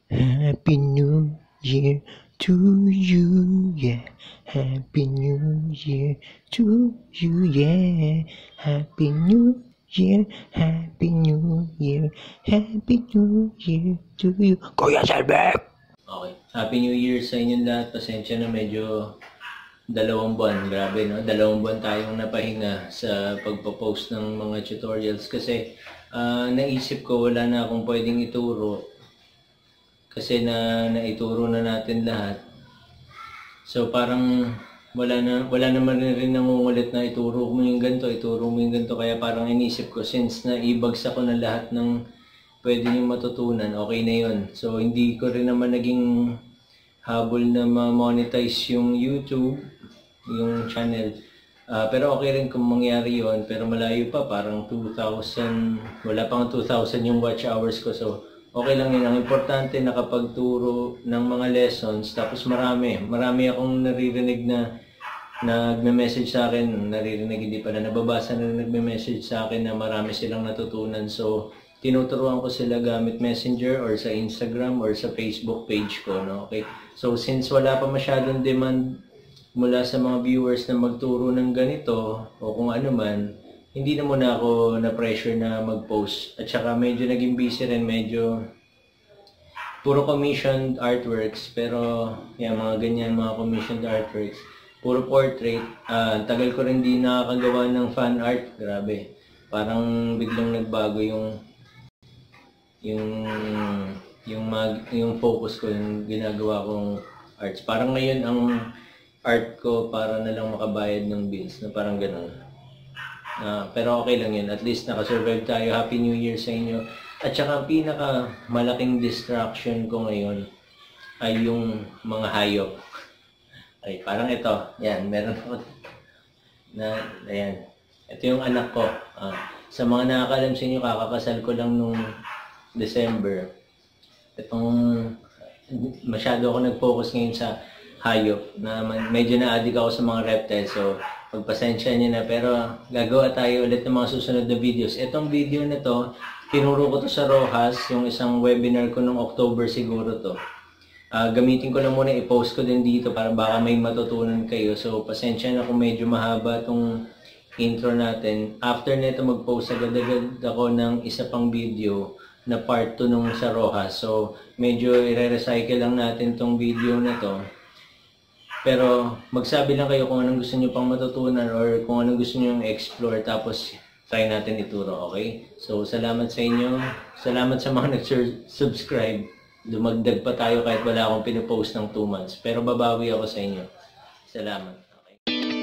Happy New Year to you, yeah. Happy New Year to you, yeah. Happy New Year, Happy New Year, Happy New Year to you. Kuya Salve! Okay. Happy New Year sa inyong lahat. Pasensya na medyo 2 buwan. Grabe, no? 2 buwan tayong napahinga sa pagpo-post ng mga tutorials kasi naisip ko wala na akong pwedeng ituro kasi naituro na natin lahat. So parang wala naman rin nangungulit na ituro mo yung ganito, kaya parang inisip ko since naibagsak ko na lahat ng pwede nyo matutunan, okay na yun. So hindi ko rin naman naging habol na ma-monetize yung YouTube, yung channel. Pero okay rin kung mangyari yon, pero malayo pa, parang 2,000, wala pang 2,000 yung watch hours ko. So okay lang yun. Ang importante nakapagturo ng mga lessons, tapos marami akong naririnig na nagme-message sa akin, hindi pala nababasa na nagme-message sa akin na marami silang natutunan. So tinuturuan ko sila gamit Messenger or sa Instagram or sa Facebook page ko, no? Okay. So since wala pa masyadong demand mula sa mga viewers na magturo ng ganito o kung ano man, hindi na muna ako na-pressure na mag-post. At saka medyo naging busy rin, medyo puro commissioned artworks, pero mga ganyan, mga commissioned artworks. Puro portrait. Tagal ko rin di nakakagawa ng fan art. Grabe. Parang biglang nagbago yung focus ko, yung ginagawa kong arts. Parang ngayon ang art ko para na lang makabayad ng bills, na parang ganun. Pero okay lang yun. At least nakasurvive tayo. Happy New Year sa inyo. At saka ang pinaka malaking distraction ko ngayon ay yung mga hayop. Ay, parang ito. Yan, meron ako ayan. Ito yung anak ko. Sa mga nakakalam sa inyo, kakakasal ko lang nung December. Masyado ako nag-focus ngayon sa hayop, na medyo na-addict ako sa mga reptiles. So pagpasensya niyo na, pero gagawa tayo ulit ng mga susunod na videos. Itong video na to, tinuro ko to sa Rojas, yung isang webinar ko nung October siguro to. Gamitin ko lang muna, i-post ko din dito para baka may matutunan kayo. So pasensya na kung medyo mahaba tong intro natin. After nito mag-post agad-agad ako ng isa pang video na part 2 nung sa Rojas. So medyo i-recycle lang natin tong video na to. Pero magsabi lang kayo kung anong gusto nyo pang matutunan or kung anong gusto nyo explore, tapos try natin ituro, okay? So salamat sa inyo. Salamat sa mga nag-subscribe. Dumagdag pa tayo kahit wala akong pinupost ng 2 months. Pero babawi ako sa inyo. Salamat. Okay.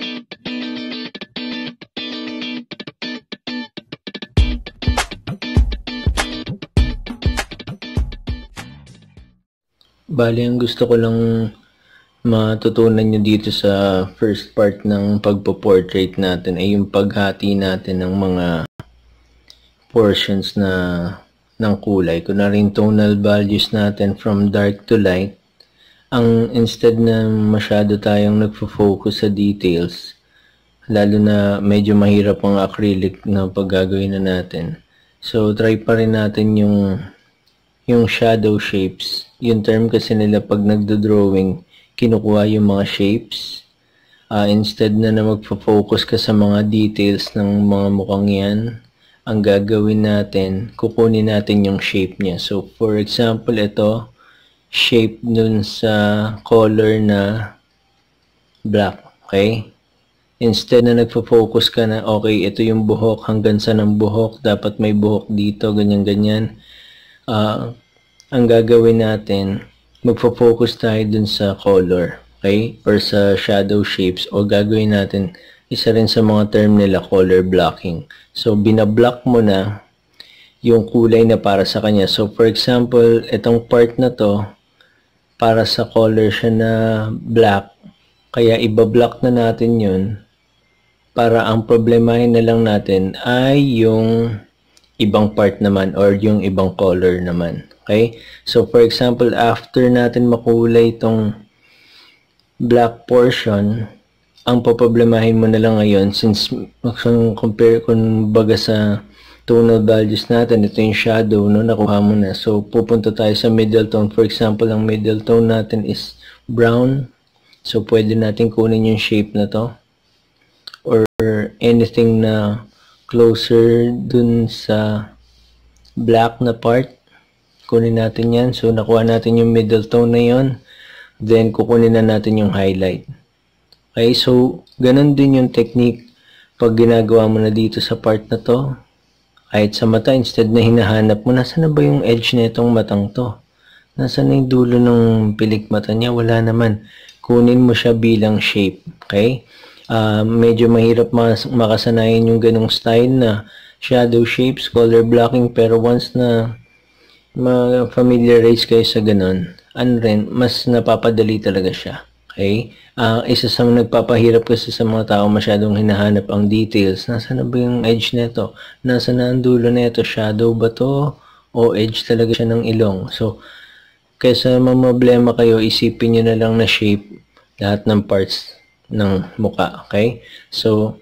Bali, ang gusto ko lang matutunan nyo dito sa first part ng pagpo-portrait natin ay yung paghati natin ng mga portions ng kulay. Kunwari yung tonal values natin from dark to light. Instead na masyado tayong nagfo-focus sa details, lalo na medyo mahirap ang acrylic na paggagawin na natin. So try pa rin natin yung shadow shapes. Yung term kasi nila pag nagdo-drawing, kinukuha yung mga shapes. Instead na magpo-focus ka sa mga details ng mga mukhang yan, ang gagawin natin, kukunin natin yung shape niya. So for example, ito, shape dun sa color na black. Okay? Instead na nagpo-focus ka na, okay, ito yung buhok, hanggang sa ng buhok, dapat may buhok dito, ganyan-ganyan. Ang gagawin natin, magfo-focus tayo dun sa color, okay? Or sa shadow shapes, o gagawin natin, isa rin sa mga term nila, color blocking. So, binablock mo na yung kulay na para sa kanya. So, for example, itong part na to, para sa color siya na black, kaya ibablock na natin yun, para ang problemahin na lang natin ay yung ibang part naman, or yung ibang color naman. Okay? So, for example, after natin makulay itong black portion, ang paproblemahin mo na lang ngayon, since compare kung baga sa tonal values natin. Ito yung shadow, no? Nakuha mo na. So, pupunta tayo sa middle tone. For example, ang middle tone natin is brown. So, pwede natin kunin yung shape na to. Or anything na closer dun sa black na part. Kunin natin yan. So, nakuha natin yung middle tone na yon. Then, kukunin na natin yung highlight. Okay, so, ganun din yung technique pag ginagawa mo na dito sa part na to. Kahit sa mata, instead na hinahanap mo, nasa na ba yung edge na itong matang to? Nasa na yung dulo ng pilik mata niya? Wala naman. Kunin mo siya bilang shape. Okay? Medyo mahirap makasanayan yung ganong style na shadow shapes, color blocking, pero once na ma-familiarize kayo sa ganon, mas napapadali talaga siya. Okay? Isa sa nagpapahirap kasi sa mga tao, masyadong hinahanap ang details. Nasa na ba yung edge nito? Nasa na ang dulo nito? Shadow ba to? O edge talaga siya ng ilong? So, kaysa problema kayo, isipin nyo na lang na shape lahat ng parts ng muka. Okay? So,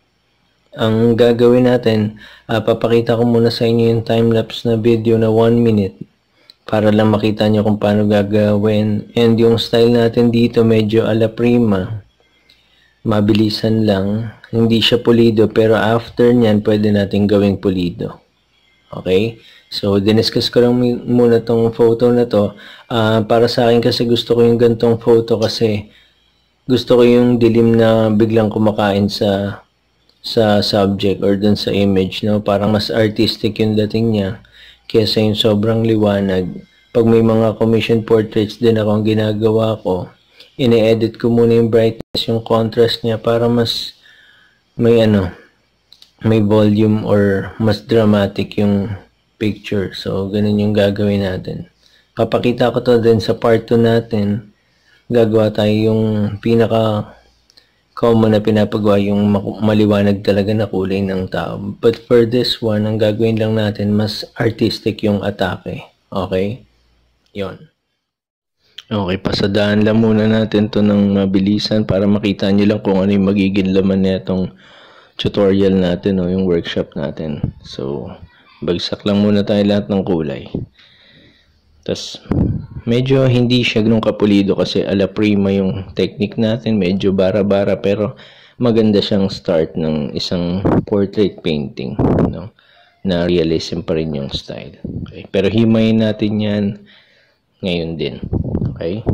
ang gagawin natin, papakita ko muna sa inyo yung time-lapse na video na 1 minute para lang makita nyo kung paano gagawin. And yung style natin dito medyo ala prima, mabilisan lang, hindi siya pulido, pero after nyan pwede natin gawing pulido. Okay? So, diniscuss ko lang muna tong photo na to. Para sa akin kasi gusto ko yung gantong photo kasi gusto ko yung dilim na biglang kumakain sa subject or dun sa image, no? Parang mas artistic yung dating niya kesa yung sobrang liwanag. Pag may mga commission portraits din akong ginagawa ko, ine-edit ko muna yung brightness, yung contrast niya para mas may may volume or mas dramatic yung picture. So, ganun yung gagawin natin. Papakita ko to din sa part 2 natin. Gagawa tayo yung pinaka common na pinapagawa, yung maliwanag talaga na kulay ng tao. But for this one, ang gagawin lang natin, mas artistic yung atake. Okay? Yon. Okay, pasadaan lang muna natin to ng mabilisan para makita nyo lang kung ano yung magiging laman na itong tutorial natin o yung workshop natin. So, bagsak lang muna tayo lahat ng kulay. Tapos, medyo hindi siya ganun kapulido kasi ala prima yung technique natin. Medyo bara-bara pero maganda siyang start ng isang portrait painting, no? Na realism pa rin yung style. Okay? Pero himayin natin yan ngayon din. Okay?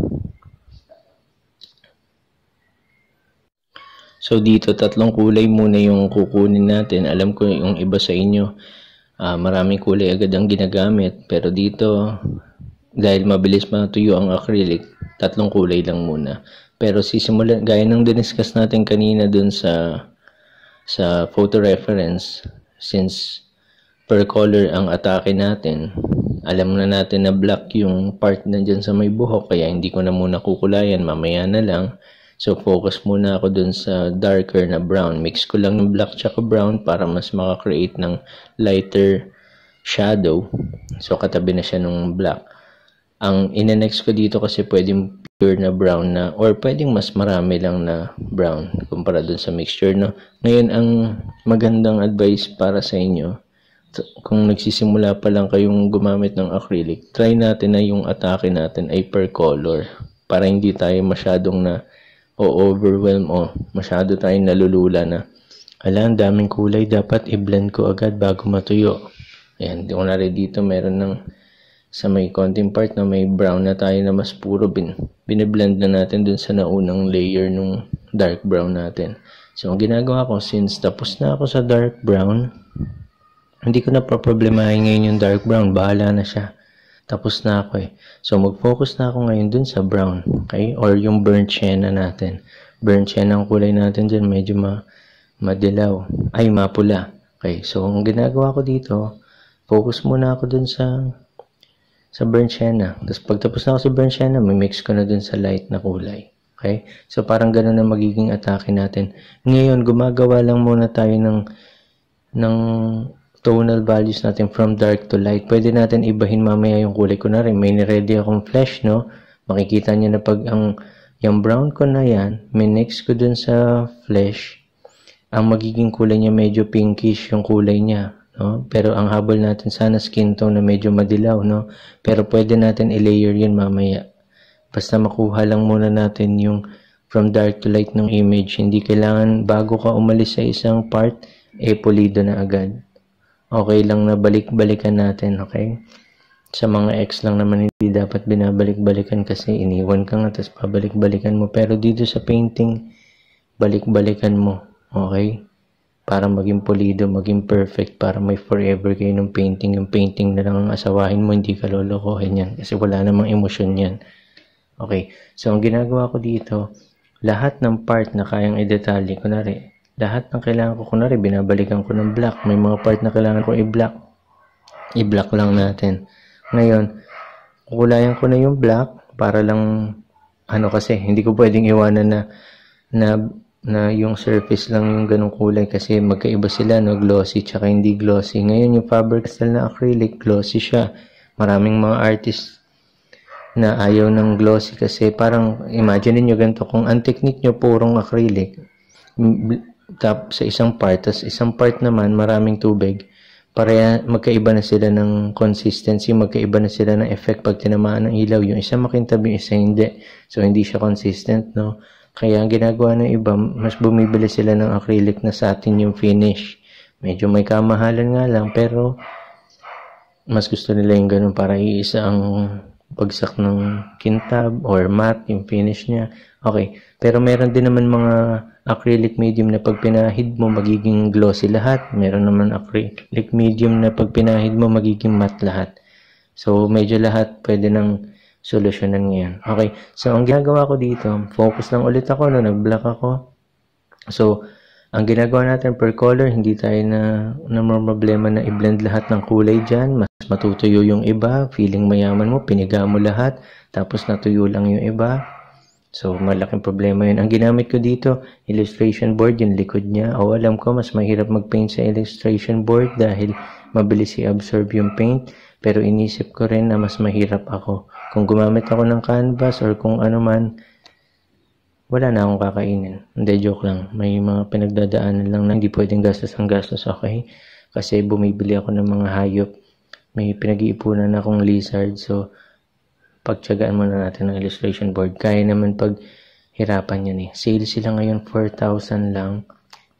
So, dito tatlong kulay muna yung kukunin natin. Alam ko yung iba sa inyo, maraming kulay agad ang ginagamit. Pero dito, dahil mabilis matuyo ang acrylic, tatlong kulay lang muna. Pero sisimulan, gaya ng diniscuss natin kanina dun sa photo reference, since per color ang atake natin, alam na natin na black yung part na dyan sa may buhok, kaya hindi ko na muna kukulayan, mamaya na lang. So, focus muna ako dun sa darker na brown. Mix ko lang ng black tsaka brown para mas makakreate ng lighter shadow. So, katabi na siya ng black. Ang ina-next ko dito kasi pwedeng pure na brown na or pwedeng mas marami lang na brown kumpara dun sa mixture, no? Ngayon, ang magandang advice para sa inyo, kung nagsisimula pa lang kayong gumamit ng acrylic, try natin na yung atake natin ay per color para hindi tayo masyadong na overwhelm o masyado tayong nalulula na ang daming kulay, dapat i-blend ko agad bago matuyo. Ayan, kunwari dito meron ng sa may konting part na may brown na tayo na mas puro, biniblend na natin dun sa naunang layer nung dark brown natin. So, ang ginagawa ko, since tapos na ako sa dark brown, hindi ko na problemahin ngayon yung dark brown. Bahala na siya. Tapos na ako eh. So, mag-focus na ako ngayon dun sa brown. Okay? Or yung burnt sienna natin. Burnt sienna ang kulay natin dyan. Medyo madilaw. Ay, mapula. Okay? So, ang ginagawa ko dito, focus muna ako dun sa burnt sienna. Tapos, pagtapos na ako sa burnt sienna, may mix ko na dun sa light na kulay. Okay? So, parang ganun na magiging atake natin. Ngayon, gumagawa lang muna tayo ng tonal values natin from dark to light. Pwede natin ibahin mamaya yung kulay ko na rin. May niready akong flesh, no? Makikita nyo na pag yung brown ko na yan, minix ko dun sa flesh, ang magiging kulay niya medyo pinkish yung kulay niya. no? Pero ang habol natin sana skin tone na medyo madilaw, no? Pero pwede natin i-layer yun mamaya. Basta makuha lang muna natin yung from dark to light ng image. Hindi kailangan bago ka umalis sa isang part, pulido na agad. Okay lang na balik-balikan natin, okay? Sa mga X lang naman hindi dapat binabalik-balikan kasi iniwan ka nga tapos pabalik-balikan mo. Pero dito sa painting, balik-balikan mo, okay? Para maging pulido, maging perfect, para may forever kayo ng painting. Yung painting na lang ang asawahin mo, hindi ka lolokohin yan kasi wala namang emosyon yan. Okay, so ang ginagawa ko dito, lahat ng part na kayang i-detalye, kunwari, lahat ng kailangan ko, kunwari, binabalikan ko ng black. May mga part na kailangan ko i-black. I-black lang natin. Ngayon, kukulayan ko na yung black para lang, kasi, hindi ko pwedeng iwanan na yung surface lang yung ganong kulay kasi magkaiba sila, no? Glossy tsaka hindi glossy. Ngayon, yung Faber-Castell na acrylic, glossy siya. Maraming mga artists na ayaw ng glossy kasi parang, imagine niyo ganito, kung ang technique nyo purong acrylic, sa isang part, tas isang part naman maraming tubig, para magkaiba na sila ng consistency, magkaiba na sila ng effect pag tinamaan ng ilaw. Yung isa makintab, yung isa hindi. So, hindi siya consistent, no? Kaya ang ginagawa ng iba, mas bumibili sila ng acrylic na satin yung finish. Medyo may kamahalan nga lang, pero mas gusto nila yung ganun para iisa ang bagsak ng kintab or matte yung finish niya. Okay, pero meron din naman mga acrylic medium na pag pinahid mo magiging glossy lahat. Meron naman acrylic medium na pag pinahid mo magiging matte lahat. So medyo lahat pwede nang solusyonan ngayon. Okay, so ang ginagawa ko dito, focus lang ulit ako, no, nag-black ako. So ang ginagawa natin per color, hindi tayo na problema na i-blend lahat ng kulay dyan. Mas matutuyo yung iba, feeling mayaman mo, piniga mo lahat, tapos natuyo lang yung iba. So, malaking problema yun. Ang ginamit ko dito, illustration board, yung likod niya. O, alam ko, mas mahirap mag-paint sa illustration board dahil mabilis i-absorb yung paint. Pero inisip ko rin na mas mahirap ako. Kung gumamit ako ng canvas or kung ano man, wala na akong kakainin. Hindi, joke lang. May mga pinagdadaanan lang na hindi pwedeng gastos ang gastos, okay? Kasi bumibili ako ng mga hayop. May pinag-iipunan akong lizard. So, pagtyagaan muna natin ng illustration board. Kaya naman pag hirapan yan eh. Sale sila ngayon, 4,000 lang.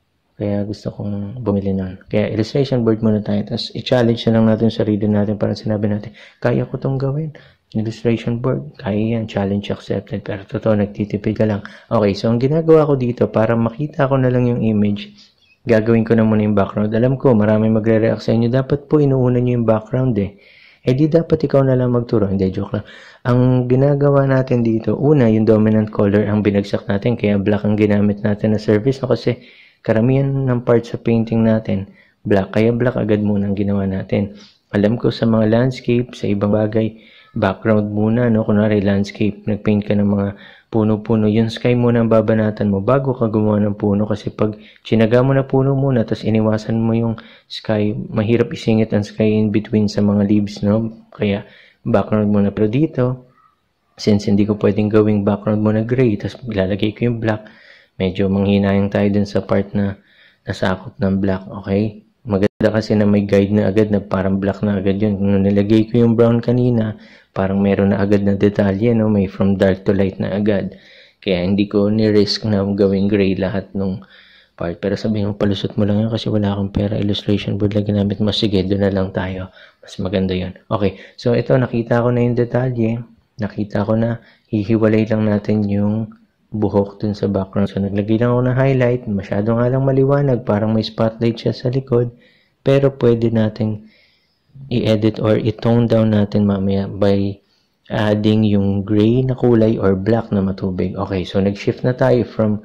Kaya gusto kong bumili nun. Kaya illustration board muna tayo. Tapos i-challenge na lang natin sarili natin para sinabi natin, kaya ko tong gawin. Illustration board, kaya yan, challenge accepted, pero totoo, nagtitipid ka lang. Okay, so ang ginagawa ko dito, para makita ko na lang yung image, gagawin ko na muna yung background. Alam ko, marami magre-react sa inyo, dapat po inuuna nyo yung background eh. Di dapat ikaw na lang magturo. Hindi, joke lang. Ang ginagawa natin dito, una, yung dominant color ang binagsak natin, kaya black ang ginamit natin na surface, no? Kasi karamihan ng parts sa painting natin, black, kaya black agad muna ang ginawa natin. Alam ko sa mga landscape, sa ibang bagay, background muna, no? Kunwari landscape, nagpaint ka ng mga puno-puno, yung sky muna ang babanatan mo bago ka gumawa ng puno kasi pag chinaga mo na puno muna tapos iniwasan mo yung sky, mahirap isingit ang sky in between sa mga leaves, no? Kaya background muna. Pero dito, since hindi ko pwedeng gawing background muna gray tapos ilalagay ko yung black, medyo manghinayang tayo dun sa part na nasakop ng black, okay? Maganda kasi na may guide na agad na parang black na agad yun. Nung nilagay ko yung brown kanina, parang meron na agad na detalye, no? May from dark to light na agad. Kaya hindi ko ni-risk na gawing gray lahat nung part. Pero sabihin mo, palusot mo lang yun kasi wala akong pera. Illustration board lang ginamit mo. Sige, doon na lang tayo. Mas maganda yun. Okay, so ito, nakita ko na yung detalye. Nakita ko na, hihiwalay lang natin yung buhok dun sa background. So, naglagay lang ako ng highlight. Masyado nga lang maliwanag. Parang may spotlight siya sa likod. Pero pwede natin i-edit or i-tone down natin mamaya by adding yung gray na kulay or black na matubig. Okay, so nag-shift na tayo from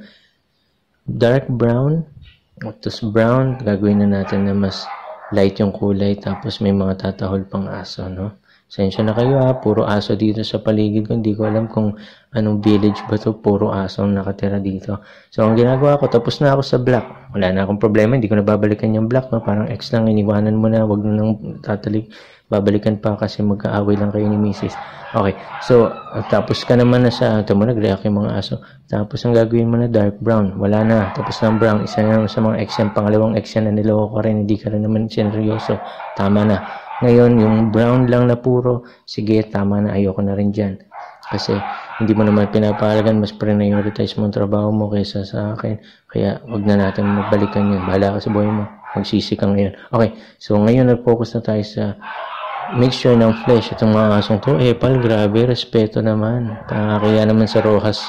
dark brown to brown. Gagawin na natin na mas light yung kulay. Tapos may mga tatahol pang aso, no? Sensya na kayo ha, puro aso dito sa paligid ko. Hindi ko alam kung anong village ba to, puro aso ang nakatira dito. So, ang ginagawa ko, tapos na ako sa black. Wala na akong problema, hindi ko na babalikan yung black, no? Parang X lang, iniwanan mo na, wag babalikan pa kasi magkaaway lang kayo ni Mrs. Okay, so tapos ka naman na sa, ito mo nag-react yung mga aso. Tapos ang gagawin mo na dark brown, wala na. Tapos ng brown, isa na naman sa mga ex yan, pangalawang ex yan na niloko ka rin, hindi ka rin naman seryoso. Tama na. Ngayon, yung brown lang na puro, sige, tama na, ayoko na rin dyan. Kasi hindi mo naman pinapahalagan, mas prioritize mo ang trabaho mo kaysa sa akin. Kaya wag na natin magbalikan yun. Bahala ka sa buhay mo. Magsisi ka ngayon. Okay, so ngayon nag-focus na tayo sa mixture ng flesh. Itong mga asong to, pal, grabe, respeto naman. Kaya naman sa Rojas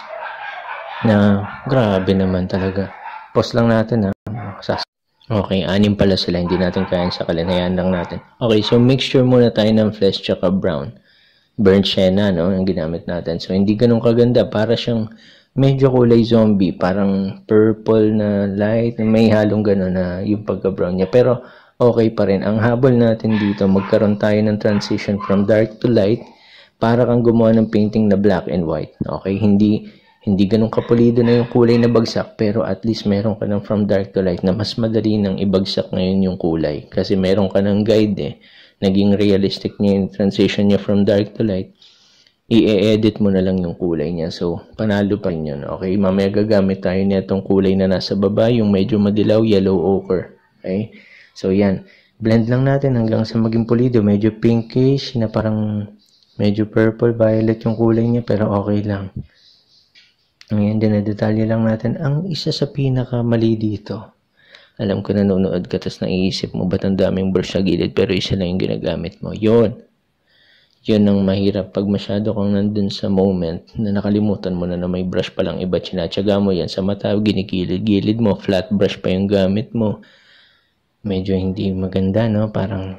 na grabe naman talaga. Pause lang natin ha. Okay, 6 pala sila. Hindi natin kaya sa kalinayan lang natin. Okay, so mixture muna tayo ng flesh tsaka brown. Burnt sienna, no? Ang ginamit natin. So, hindi ganun kaganda. Para siyang medyo kulay zombie. Parang purple na light. May halong ganun na yung pagka-brown niya. Pero, okay pa rin. Ang habol natin dito, magkaroon tayo ng transition from dark to light. Para kang gumawa ng painting na black and white. Okay? Hindi ganun kapulido na yung kulay na bagsak. Pero at least meron ka ng from dark to light na mas madali nang ibagsak ngayon yung kulay. Kasi meron ka ng guide eh. Naging realistic niya yung transition niya from dark to light, i-edit mo na lang yung kulay niya. So, panalo pa rin yun. Okay, mamaya gagamit tayo nitong kulay na nasa baba, yung medyo madilaw, yellow ochre. Okay, so yan. Blend lang natin hanggang sa maging pulido. Medyo pinkish na parang medyo purple, violet yung kulay niya, pero okay lang. Ngayon, dinadetalye lang natin. Ang isa sa pinakamali dito, alam ko nanonood ka, tapos naiisip mo, ba't ang daming brush sa gilid, pero isa lang yung ginagamit mo. Yun ang mahirap. Pag masyado kang nandun sa moment, na nakalimutan mo na may brush palang iba, tsinatsaga mo yan sa mata, ginigilid-gilid mo, flat brush pa yung gamit mo. Medyo hindi maganda, no? Parang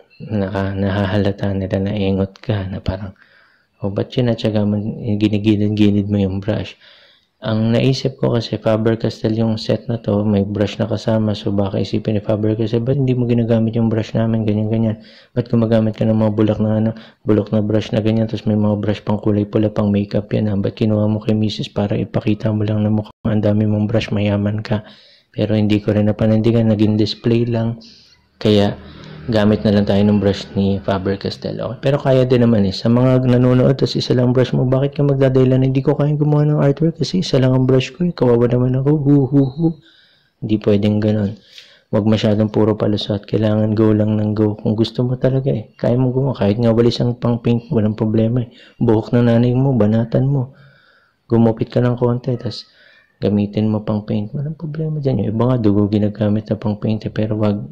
nahahalata nila na engot ka, na parang, ba't tsinatsaga mo, ginigilid-gilid mo yung brush? Ang naisip ko kasi Faber-Castell yung set na to, may brush na kasama, so baka isipin ni Faber-Castell, ba't hindi mo ginagamit yung brush namin, ganyan-ganyan? Ba't gumagamit ka ng mga bulok na brush na ganyan, tapos may mga brush pang kulay pula, pang makeup yan, ha? Ba't kinuha mo kay Mrs. para ipakita mo lang na mukhang ang dami mong brush, mayaman ka? Pero hindi ko rin napanindigan, naging display lang, kaya gamit na lang tayo ng brush ni Faber-Castell. Okay? Pero kaya din naman sa mga nanonood, tapos isa lang brush mo, bakit ka magdadahilan? Hindi ko kayang gumawa ng artwork kasi isa lang ang brush ko. Kawawa naman ako. Hindi pwedeng ganon. Huwag masyadong puro palusot. Kailangan go lang ng go. Kung gusto mo talaga kaya mo gumawa. Kahit nga walis ang pang paint, walang problema Buhok ng nanay mo, banatan mo. Gumupit ka ng konti, tapos gamitin mo pang paint. Walang problema dyan. Yung iba nga dugo ginagamit na pang paint pero wag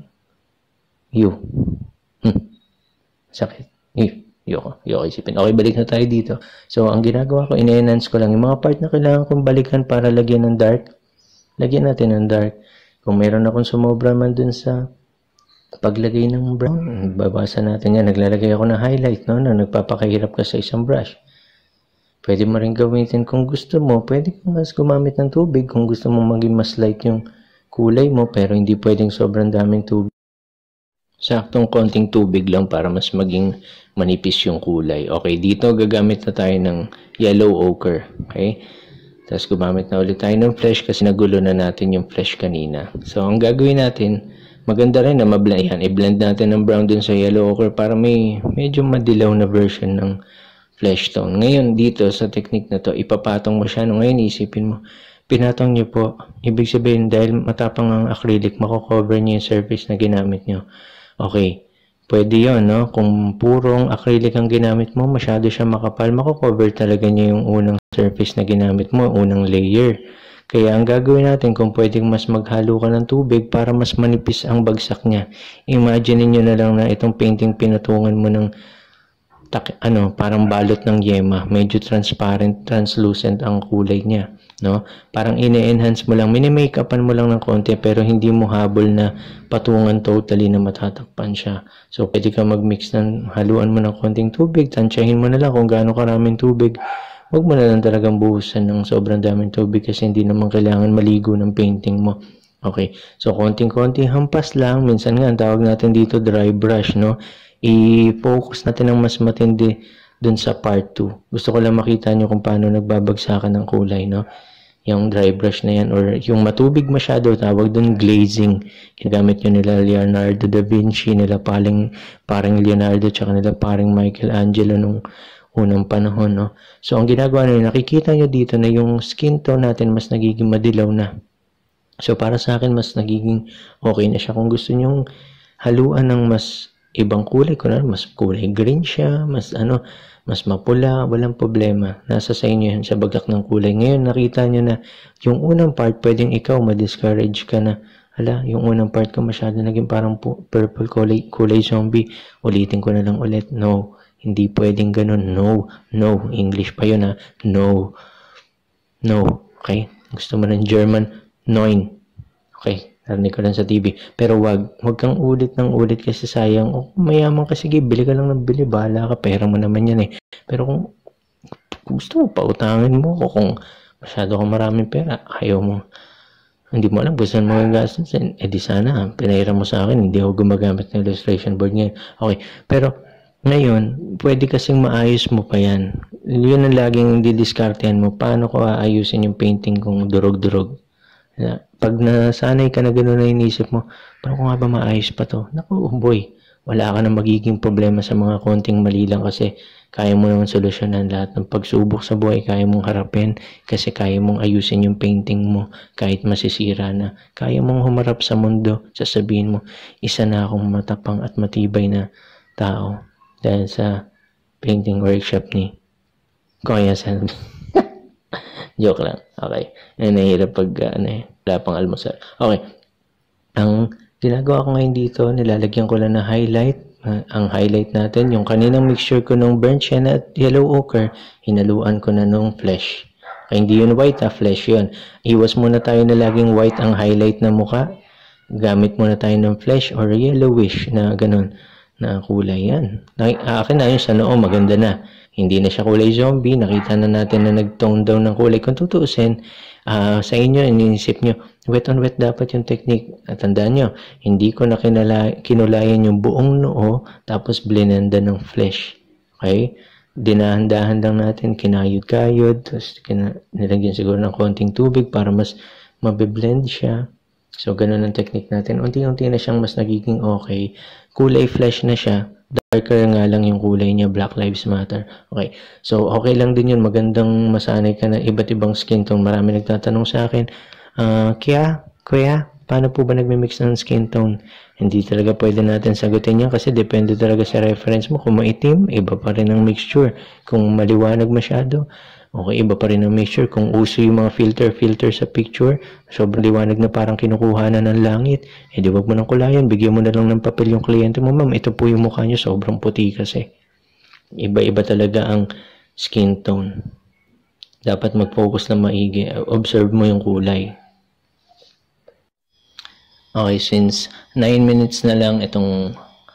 sakit. Yoko isipin. Okay, balik na tayo dito. So, ang ginagawa ko, ine-enhance ko lang yung mga part na kailangan kong balikan para lagyan ng dark. Lagyan natin ng dark. Kung meron akong sumobra man dun sa paglagay ng brown, babasan natin yan. Naglalagay ako ng highlight, no? Na nagpapakahirap ka sa isang brush. Pwede mo rin gamitin kung gusto mo. Pwede kang mas gumamit ng tubig kung gusto mo maging mas light yung kulay mo, pero hindi pwedeng sobrang daming tubig. Saktong konting tubig lang para mas maging manipis yung kulay. Okay, dito gagamit na tayo ng yellow ochre. Okay? Tapos gumamit na ulit tayo ng flesh kasi nagulo na natin yung flesh kanina. So, ang gagawin natin, maganda rin na mablend yan. I-blend natin ng brown dun sa yellow ochre para may medyo madilaw na version ng flesh tone. Ngayon, dito sa technique na to, ipapatong mo siya. Ngayon, isipin mo, pinatong nyo po. Ibig sabihin, dahil matapang ang acrylic, mako-cover nyo yung surface na ginamit nyo. Okay, pwede yun, no? Kung purong acrylic ang ginamit mo, masyado siya makapal, mako-cover talaga niya yung unang surface na ginamit mo, unang layer. Kaya ang gagawin natin, kung pwedeng mas maghalo ka ng tubig para mas manipis ang bagsak niya. Imagine niyo na lang na itong painting pinatungan mo ng parang balot ng yema, medyo transparent, translucent ang kulay niya, no? Parang ine-enhance mo lang, mini-makeupan mo lang ng konti pero hindi mo habol na patungan totally na matatakpan siya. So pwede ka mag-mix haluan mo ng konting tubig, tansyahin mo na lang kung gaano karaming tubig. Huwag mo na lang talagang buhusan ng sobrang daming tubig kasi hindi naman kailangan maligo ng painting mo. Okay, so konting-konting hampas lang, minsan nga ang tawag natin dito dry brush, no? I-focus natin ng mas matindi dun sa part 2. Gusto ko lang makita nyo kung paano nagbabagsakan ng kulay, no? yung dry brush na yan, or yung matubig masyado, tawag doon glazing. Ginagamit nyo nila Leonardo da Vinci, nila parang Leonardo, tsaka nila parang Michelangelo nung unang panahon, no? So, ang ginagawa nyo, nakikita nyo dito na yung skin tone natin mas nagiging madilaw na. So, para sa akin, mas nagiging okay na siya. Kung gusto nyong haluan ng mas ibang kulay, kunwari mas kulay green siya, mas mapula, walang problema. Nasa sa inyo yan, sa bagak ng kulay. Ngayon, nakita nyo na yung unang part, pwedeng ikaw ma-discourage ka na, yung unang part ko masyado naging parang purple kulay zombie. Ulitin ko na lang ulit. No, hindi pwedeng ganun. No, English pa yun, ha. No, okay? Gusto mo ng German? Neun. Okay, narinig ko lang sa TV. Pero wag kang ulit ng ulit kasi sayang. Mayaman ka, sige, bili ka lang ng bili. Bahala ka, pera mo naman yan eh. Pero kung gusto mo, pautangin mo ko. Kung masyado kang maraming pera, ayaw mo. Hindi mo alam, gusto mo magagastos. Eh di sana, pinahiram mo sa akin, hindi ako gumagamit ng illustration board ngayon. Okay, pero ngayon, pwede kasing maayos mo pa yan. Yun ang laging didiskartehan mo. Paano ko aayusin yung painting kung durog-durog? Pag nasanay ka na gano'n na inisip mo, paano ko nga ba maayos pa to? Naku, boy, wala ka na magiging problema sa mga konting mali lang kasi kaya mo naman solusyonan lahat ng pagsubok sa buhay, kaya mong harapin kasi kaya mong ayusin yung painting mo kahit masisira na. Kaya mong humarap sa mundo, sasabihin mo, isa na akong matapang at matibay na tao dahil sa painting workshop ni Kuya San. Joke lang. Okay. Nahihirap pag wala pang almusal. Okay. Ang ginagawa ko ngayon dito, nilalagyan ko lang na highlight. Ang highlight natin, yung kaninang mixture ko ng burnt sienna at yellow ochre, hinaluan ko na nung flesh. Okay, hindi yun white, flesh yun. Iwas muna tayo na laging white ang highlight na mukha. Gamit muna tayo ng flesh or yellowish na ganun na kulay yan. Akin na yun sa noo, maganda na. Hindi na siya kulay zombie. Nakita na natin na nag-tone down ng kulay. Kung tutuusin, sa inyo, iniisip nyo, wet on wet dapat yung technique. At tandaan nyo, hindi ko na kinulayan yung buong noo, tapos blinenda ng flesh. Okay? Dinahan-dahan lang natin, kinayod-kayod, tapos nilagyan siguro ng konting tubig para mas mabiblend siya. So, ganun ang technique natin. Unti-unti na siyang mas nagiging okay. Kulay flesh na siya. Darker nga lang yung kulay niya, Black Lives Matter. Okay. So, okay lang din yun. Magandang masanay ka na iba't ibang skin tone. Marami nagtatanong sa akin, Kuya, paano po ba nagmimix ng skin tone? Hindi talaga pwede natin sagutin yan kasi depende talaga sa reference mo. Kung maitim, iba pa rin ang mixture. Kung maliwanag masyado, okay, iba pa rin ang mixture. Kung uso yung mga filter sa picture, sobrang liwanag na parang kinukuha na ng langit, di wag mo nang kulayan, bigyan mo na lang ng papel yung kliyente mo, ma'am, ito po yung mukha nyo, sobrang puti kasi. Iba-iba talaga ang skin tone. Dapat mag-focus na maigi. Observe mo yung kulay. Okay, since 9 minutes na lang itong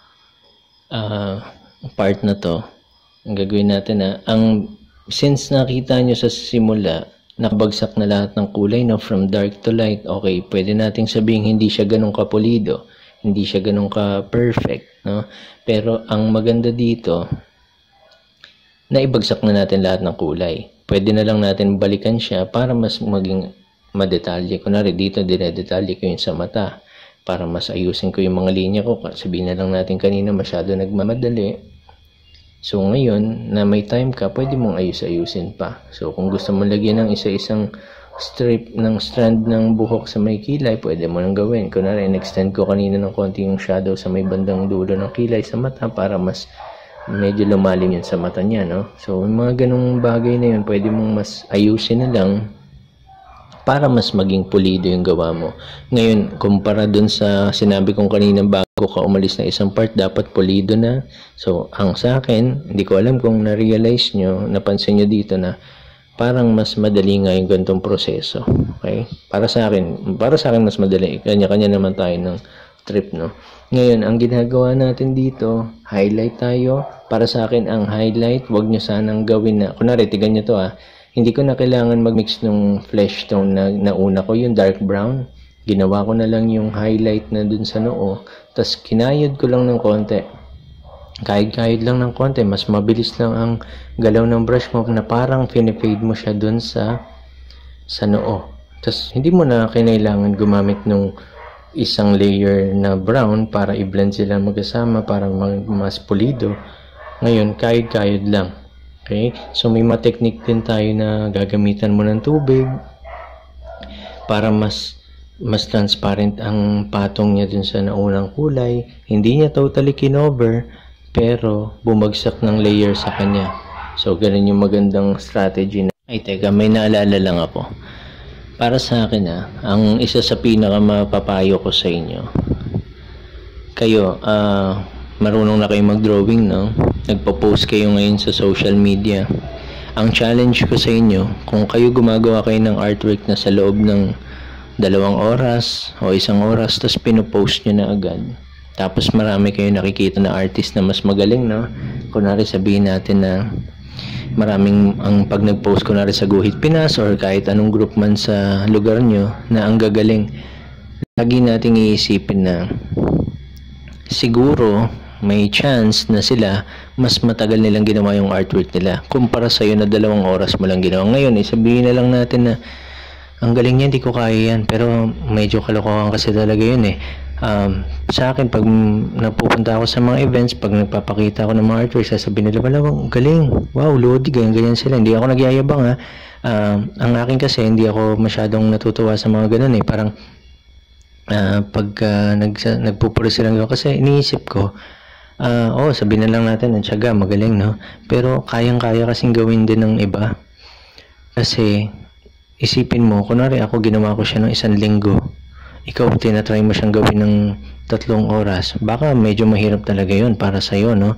part na to, ang gagawin natin since nakita nyo sa simula, nakabagsak na lahat ng kulay, no, from dark to light, okay, pwede nating sabihin hindi siya ganun kapulido, hindi siya ganun ka-perfect, no? Pero ang maganda dito, naibagsak na natin lahat ng kulay. Pwede na lang natin balikan siya para mas maging madetalye. Kunwari dito, dinedetalye ko yung sa mata para mas ayusin ko yung mga linya ko. Sabihin na lang natin kanina, masyado nagmamadali. So, ngayon, na may time ka, pwede mong ayusin pa. So, kung gusto mo lagyan ng isa-isang strand ng buhok sa may kilay, pwede mo nang gawin. Kunwari, in-extend ko kanina ng konti yung shadow sa may bandang dulo ng kilay sa mata para mas medyo lumalim yun sa mata niya, no? So, yung mga ganung bagay na yun, pwede mong mas ayusin na lang para mas maging pulido yung gawa mo. Ngayon, kumpara dun sa sinabi kong kanina bago ka umalis na isang part, dapat pulido na. So, ang sa akin, hindi ko alam kung na-realize nyo, napansin nyo dito na parang mas madali nga yung ganitong proseso. Okay? Para sa akin mas madali. Kanya-kanya naman tayo ng trip, no? Ngayon, ang ginagawa natin dito, highlight tayo. Para sa akin, ang highlight, wag nyo sanang gawin na, kunwari, tigan nyo to hindi ko na kailangan mag-mix ng flesh tone na nauna ko, yung dark brown. Ginawa ko na lang yung highlight na dun sa noo, tas kinayod ko lang ng konti. Kahit lang ng konti, mas mabilis lang ang galaw ng brush mo na parang fine-fade mo siya dun sa sa noo. Tapos, hindi mo na kinailangan gumamit nung isang layer na brown para i-blend sila magkasama, para mas pulido. Ngayon, kayod-kayod lang. Okay? So, may mga technique din tayo na gagamitan mo ng tubig para mas transparent ang patong niya dun sa naunang kulay. Hindi niya totally kinover, pero bumagsak ng layer sa kanya. So, ganun yung magandang strategy na. Ay, teka, may naalala lang ako. Para sa akin ang isa sa pinakamapapayo ko sa inyo, kayo, marunong na kayo mag-drawing, no? Nagpo-post kayo ngayon sa social media. Ang challenge ko sa inyo, kung kayo gumagawa kayo ng artwork na sa loob ng 2 oras o 1 oras, tapos pinopost nyo na agad. Tapos marami kayo nakikita na artist na mas magaling, no? Kunwari sabihin natin na maraming ang pag nag-post kunwari sa Guhit Pinas or kahit anong group man sa lugar nyo na ang gagaling, lagi nating iisipin na siguro may chance na sila mas matagal nilang ginawa yung artwork nila kumpara sa'yo na 2 oras mo lang ginawa. Ngayon, sabihin na lang natin na ang galing niya, hindi ko kaya yan, pero medyo kalokohan kasi talaga yun sa akin, pag napupunta ako sa mga events, pag nagpapakita ako ng mga artwork, sasabihin nila, wala, galing, wow, Lodi, ganyan sila. Hindi ako nagyayabang ang akin kasi, hindi ako masyadong natutuwa sa mga ganun parang pagka nagpupuri silang gano'n, kasi iniisip ko, sabihin na lang natin, ang tiyaga, magaling, no? Pero kayang-kaya kasing gawin din ng iba. Kasi, isipin mo, kunwari ako ginawa ko siya ng 1 linggo, ikaw tinatry mo siyang gawin ng 3 oras, baka medyo mahirap talaga yun para sa'yo, no?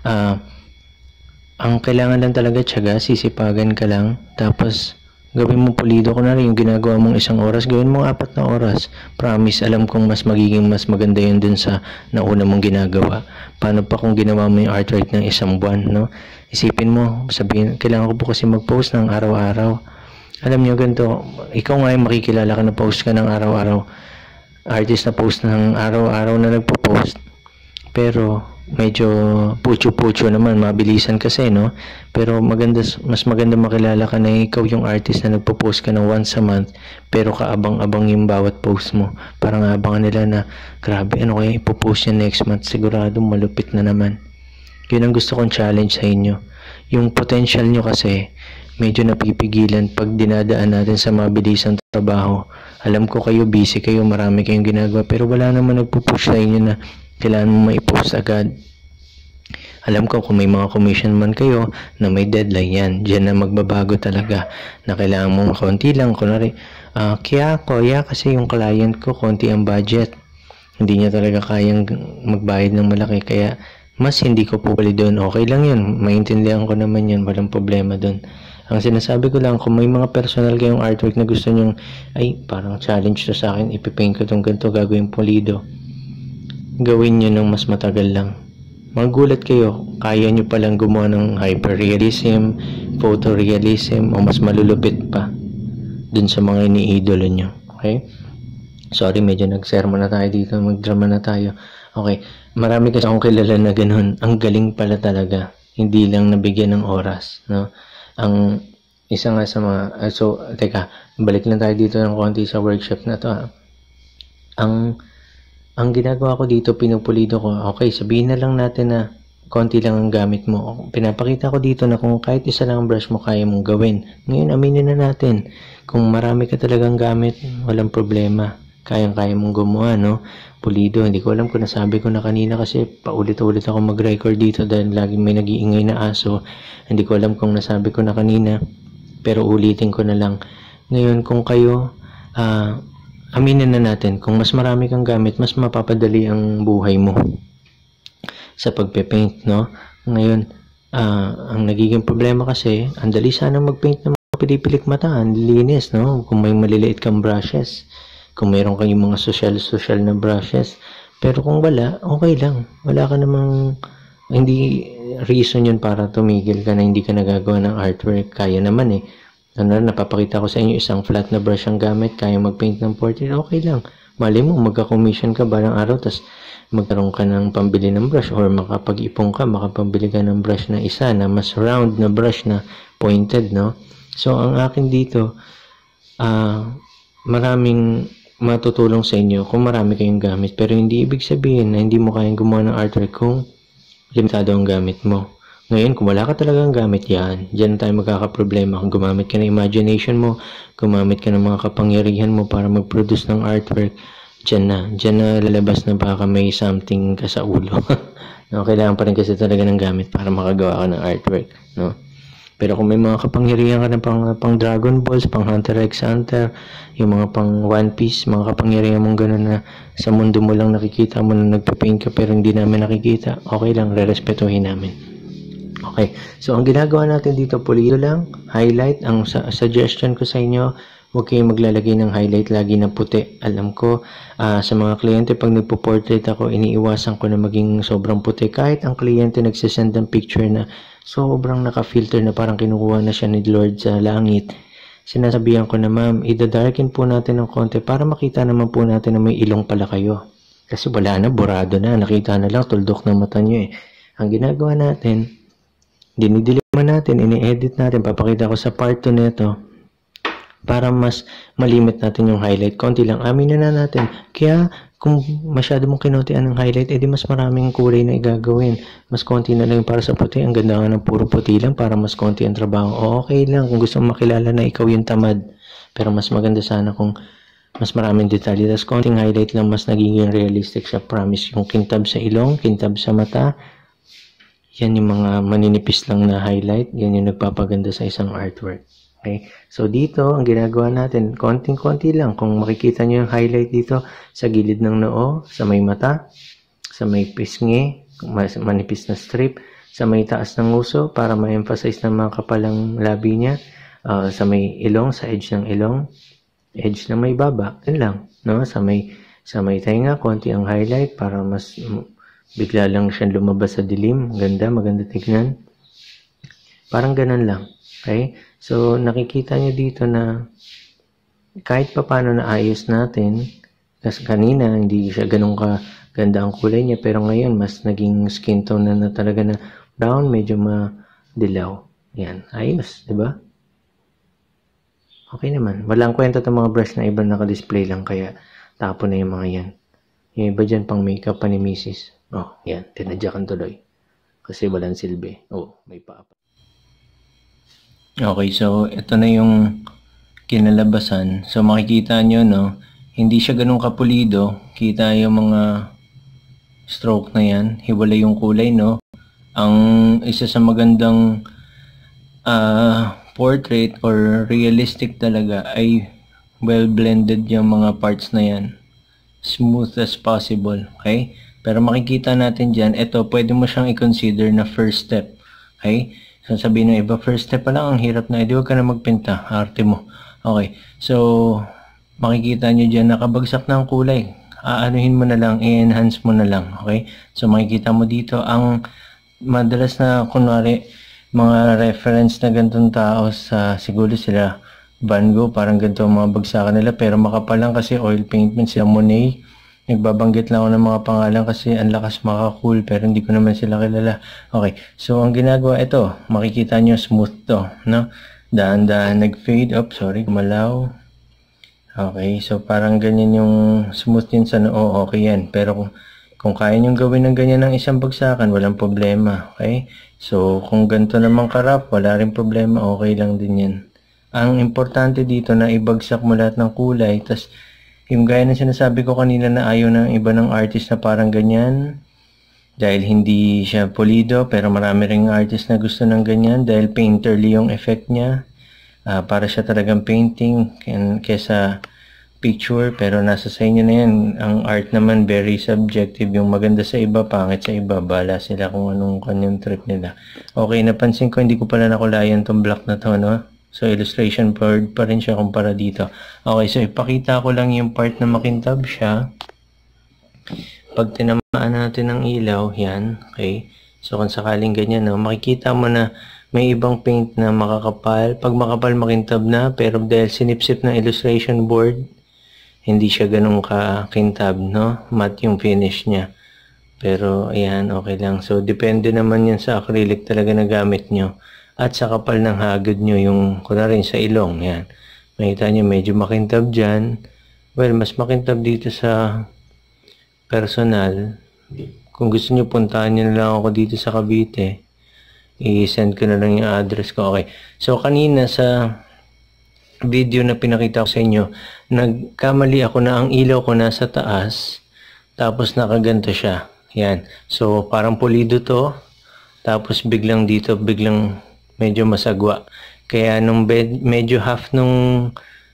Ang kailangan lang talaga tiyaga, sisipagan ka lang, tapos gawin mo pulido. Kunwari yung ginagawa mong 1 oras, gawin mo 4 na oras. Promise, alam kong mas maganda yun dun sa nauna mong ginagawa. Paano pa kung ginawa mo yung artwork ng 1 buwan, no? Isipin mo, sabihin, kailangan ko po kasi mag-post ng araw-araw. Alam nyo, ganito, ikaw nga yung makikilala ka na post ka ng araw-araw. Artist na post ng araw-araw na nagpo-post, pero medyo pucho-pucho naman, mabilisan kasi, no? Pero mas maganda makilala ka na ikaw yung artist na nagpo-post ka ng once a month, pero kaabang-abang yung bawat post mo. Parang abangan nila na, grabe, ano kaya ipopost niya next month, sigurado malupit na naman. Yun ang gusto kong challenge sa inyo. Yung potential nyo kasi, medyo napipigilan pag dinadaan natin sa mabilisang trabaho. Alam ko kayo, busy kayo, marami kayong ginagawa, pero wala naman nagpupush sa inyo na kailangan mo maipost agad. Alam ko kung may mga commission man kayo na may deadline, yan, dyan na magbabago talaga, na kailangan mo konti lang. Kunwari, kasi yung client ko, konti ang budget, hindi niya talaga kayang magbayad ng malaki, kaya mas hindi ko pupuli doon. Okay lang yun, maintindihan ko naman yun, walang problema doon. Ang sinasabi ko lang, kung may mga personal kayong artwork na gusto nyong, ay, parang challenge to sa akin, ipipaint ko itong ganito, gagawin pulido, gawin nyo ng mas matagal lang. Magulat kayo, kaya nyo palang gumawa ng hyperrealism, photorealism, o mas malulupit pa dun sa mga iniidolo nyo. Okay? Sorry, medyo nagsermo na tayo dito, magdrama na tayo. Okay, marami kasi akong kilala na ganun. Ang galing pala talaga, hindi lang nabigyan ng oras, no? Ang isa nga sa mga, teka, balik lang tayo dito ng konti sa workshop na to. Ang ginagawa ko dito, pinupulido ko. Okay, sabihin na lang natin na konti lang ang gamit mo. Pinapakita ko dito na kung kahit isa lang ang brush mo, kaya mong gawin. Ngayon, aminin na natin, kung marami ka talagang gamit, walang problema. Kayang-kaya mong gumawa, no? Pulido. Hindi ko alam kung nasabi ko na kanina kasi paulit-ulit ako mag-record dito dahil laging may nag-iingay na aso. Hindi ko alam kung nasabi ko na kanina, pero ulitin ko na lang. Ngayon, kung kayo, aminin na natin, kung mas marami kang gamit, mas mapapadali ang buhay mo sa pagpe-paint, no? Ngayon, ang nagiging problema kasi, ang dali sana mag-paint ng mga pilipilik mata, ang linis, no? Kung may maliliit kang brushes, kung mayroon kayong mga social na brushes, pero kung wala, okay lang. Wala ka namang, hindi reason yun para tumigil ka na hindi ka nagagawa ng artwork. Kaya naman napapakita ko sa inyo, isang flat na brush ang gamit, kaya mag-paint ng portrait, okay lang. Mali mo, magka-commission ka balang araw, tas magkaroon ka ng pambili ng brush, or makapag-ipon ka, makapambili ka ng brush na isa, na mas round na brush na pointed, no? So, ang akin dito, maraming matutulong sa inyo kung marami kayong gamit. Pero hindi ibig sabihin na hindi mo kayang gumawa ng artwork kung limitado ang gamit mo. Ngayon, kung wala ka talagang gamit yan, dyan tayo magkakaproblema. Kung gumamit ka ng imagination mo, gumamit ka ng mga kapangyarihan mo para mag-produce ng artwork, dyan na lalabas na baka may something ka sa ulo. No, kailangan pa rin kasi talaga ng gamit para makagawa ka ng artwork. No? Pero kung may mga kapangyarihan ka na pang Dragon Balls, pang Hunter x Hunter, yung mga pang One Piece, mga kapangyarihan mong gano'n na sa mundo mo lang nakikita mo na nagpapaint ka pero hindi namin nakikita, okay lang, rerespetuhin namin. Okay, so ang ginagawa natin dito, pulido lang, highlight. Ang suggestion ko sa inyo, huwag kayong maglalagay ng highlight lagi na puti. Alam ko, sa mga kliyente, pag nagpo-portrait ako, iniiwasan ko na maging sobrang puti. Kahit ang kliyente nagsisend ng picture na sobrang naka-filter na parang kinukuha na siya ni Lord sa langit, sinasabihan ko na, ma'am, idadarken po natin ng konti para makita naman po natin na may ilong pala kayo. Kasi wala na, burado na, nakita na lang, tuldok ng mata nyo eh. Ang ginagawa natin, dinidiliman natin, ini-edit natin, papakita ko sa part 2 nito para mas malimit natin yung highlight. Konti lang, aminin na natin. Kaya kung masyado mong kinotian ng highlight, edi mas maraming kulay na igagawin. Mas konti na lang para sa puti. Ang ganda nga ng puro puti lang para mas konti ang trabaho. O okay lang kung gusto mong makilala na ikaw yung tamad. Pero mas maganda sana kung mas maraming detalye. Tapos konting highlight lang, mas nagiging realistic siya. Promise, yung kintab sa ilong, kintab sa mata, yan yung mga maninipis lang na highlight. Yan yung nagpapaganda sa isang artwork. Okay? So, dito, ang ginagawa natin, konting-konti lang. Kung makikita nyo yung highlight dito, sa gilid ng noo, sa may mata, sa may pisngi, manipis na strip, sa may taas ng uso, para ma-emphasize ng mga kapalang labi niya, sa may ilong, sa edge ng ilong, edge na may baba, yun lang. No? Sa may tainga, konti ang highlight, para mas bigla lang siyang lumabas sa dilim. Maganda tignan. Parang ganun lang. Okay? So, nakikita nyo dito na kahit pa paano naayos natin, kasi kanina hindi siya ganun kaganda ang kulay niya, pero ngayon mas naging skin tone na talaga na brown, medyo madilaw. Yan, ayos, di ba? Okay naman. Walang kwenta itong mga brush na iba naka-display lang, kaya tapo na yung mga yan. Yung iba dyan pang makeup pa ni Mrs. Oh, yan, tinadyakan tuloy. Kasi walang silbi. Oh, may pa. Okay, so ito na yung kinalabasan. So makikita nyo, no, hindi siya ganun kapulido. Kita yung mga stroke na yan. Hiwalay yung kulay, no. Ang isa sa magandang portrait or realistic talaga ay well blended yung mga parts na yan. Smooth as possible, okay? Pero makikita natin dyan, ito, pwede mo siyang i-consider na first step, okay? So, sabihin ng iba, first step pa lang, ang hirap na, edi huwag ka na magpinta, arte mo. Okay, so, makikita nyo dyan, nakabagsak na ang kulay. Aanuhin mo na lang, i-enhance mo na lang, okay? So, makikita mo dito, ang madalas na, kunwari, mga reference na gantong tao sa, siguro sila, Van Gogh, parang ganito ang mga bagsakan nila, pero makapal lang kasi oil paint man sila. Monet, nagbabanggit lang ako ng mga pangalan kasi ang lakas maka-cool, pero hindi ko naman sila kilala. Okay, so ang ginagawa ito, makikita nyo smooth to, no? Dahan-dahan nag-fade up, sorry, gumalaw. Okay, so parang ganyan yung smooth yun sa noo, okay yan. Pero kung kaya nyo gawin ng ganyan ng isang bagsakan, walang problema, okay? So kung ganito naman karap, wala rin problema, okay lang din yan. Ang importante dito na ibagsak mo lahat ng kulay, tas yung gaya na sinasabi ko kanina na ayaw ng iba ng artist na parang ganyan, dahil hindi siya pulido, pero marami ring artist na gusto ng ganyan dahil painterly yung effect niya, para siya talagang painting kesa picture, pero nasa sa inyo na yan. Ang art naman very subjective, yung maganda sa iba, pangit sa iba, bala sila kung anong kanyang trip nila. Okay, napansin ko hindi ko pala nakulayan tong block na to, no? So, illustration board pa rin siya kumpara dito. Okay, so ipakita ko lang yung part na makintab siya. Pag tinamaan natin ng ilaw, yan. Okay. So, kung sakaling ganyan, no, makikita mo na may ibang paint na makakapal. Pag makapal, makintab na. Pero dahil sinipsip ng illustration board, hindi siya ganun kakintab, no? Matte yung finish niya. Pero, ayan, okay lang. So, depende naman yan sa acrylic talaga na gamit nyo. At sa kapal ng hagod nyo, yung kunwari sa ilong, yan. Makita nyo medyo makintab dyan. Well, mas makintab dito sa personal. Kung gusto nyo, puntahan nyo na lang ako dito sa Cavite. I-send ko na lang yung address ko. Okay. So, kanina sa video na pinakita ko sa inyo, nagkamali ako na ang ilaw ko nasa taas, tapos nakaganto siya. Yan. So, parang pulido to, tapos biglang dito, biglang medyo masagwa. Kaya nung medyo half nung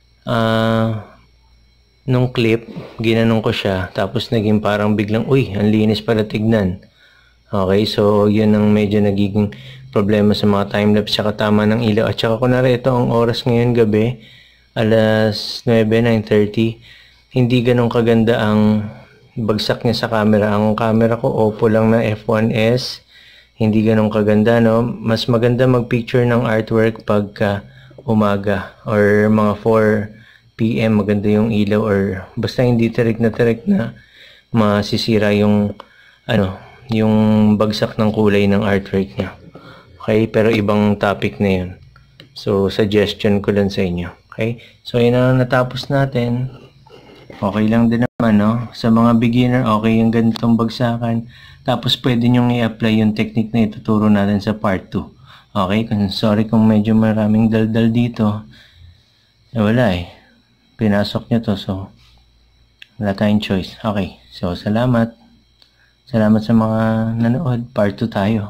clip, ginanong ko siya, tapos naging parang biglang, uy, ang linis pala tignan. Okay, so yun ang medyo nagiging problema sa mga timelapse, tsaka tama ng ilaw. At tsaka kunwari ito ang oras ngayon gabi, alas 9, 9:30, hindi ganun kaganda ang bagsak niya sa camera. Ang camera ko Oppo lang na F1S, hindi ganun kaganda, no? Mas maganda mag-picture ng artwork pagka umaga or mga 4 PM maganda yung ilaw, or basta hindi tirik na masisira yung yung bagsak ng kulay ng artwork niya. Okay, pero ibang topic na yun. So, suggestion ko lang sa inyo. Okay, so yun na natapos natin. Okay lang din naman, no? Sa mga beginner, okay yung ganitong bagsakan. Tapos pwede nyong i-apply yung technique na ituturo natin sa part 2. Okay, sorry kung medyo maraming daldal dito. Wala eh. Pinasok nyo to, so wala tayong choice. Okay, so salamat. Salamat sa mga nanood. Part 2 tayo.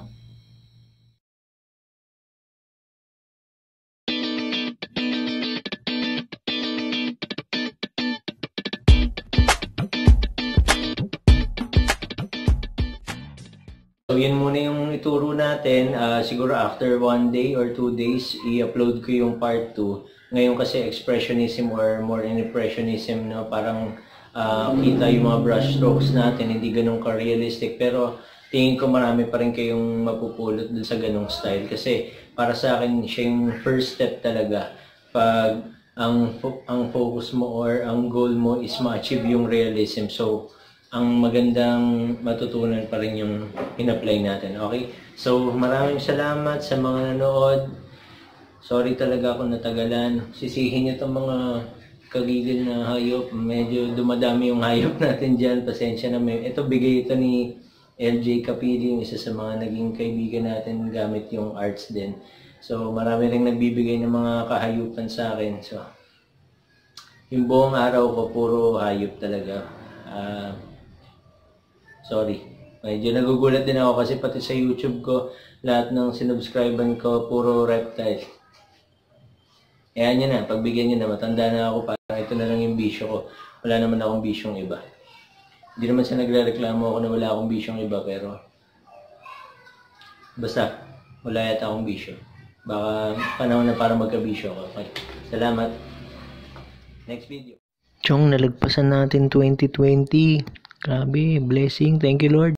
So, yun muna yung ituro natin. Siguro after 1 day or 2 days, i-upload ko yung part 2. Ngayon kasi expressionism or more impressionism, no? Parang kita yung mga brush strokes natin, hindi ganun ka-realistic. Pero tingin ko marami pa rin kayong mapupulot dun sa ganung style. Kasi para sa akin, siya yung first step talaga. Pag ang focus mo or ang goal mo is ma-achieve yung realism. So, ang magandang matutunan pa rin yung in-apply natin. Okay? So, maraming salamat sa mga nanood. Sorry talaga kung natagalan. Sisihin nyo itong mga kagigil na hayop. Medyo dumadami yung hayop natin dyan. Pasensya na. Ito, bigay ito ni LJ Kapiling, isa sa mga naging kaibigan natin gamit yung arts din. So, marami rin nagbibigay ng mga kahayupan sa akin. So, yung buong araw ko, puro hayop talaga. Sorry. Medyo nagugulat din ako kasi pati sa YouTube ko, lahat ng sinubscriban ko, puro reptile. Ayan nyo na, pagbigyan nyo na, matanda na ako, parang ito na lang yung bisyo ko. Wala naman akong bisyong iba. Hindi naman siya nagre-reklamo ako na wala akong bisyong iba, pero basta, wala yata akong bisyo. Baka panahon na para magka-bisyo ako. Okay. Salamat. Next video. Chong, nalagpasan natin 2020. Grabe, blessing. Thank you, Lord.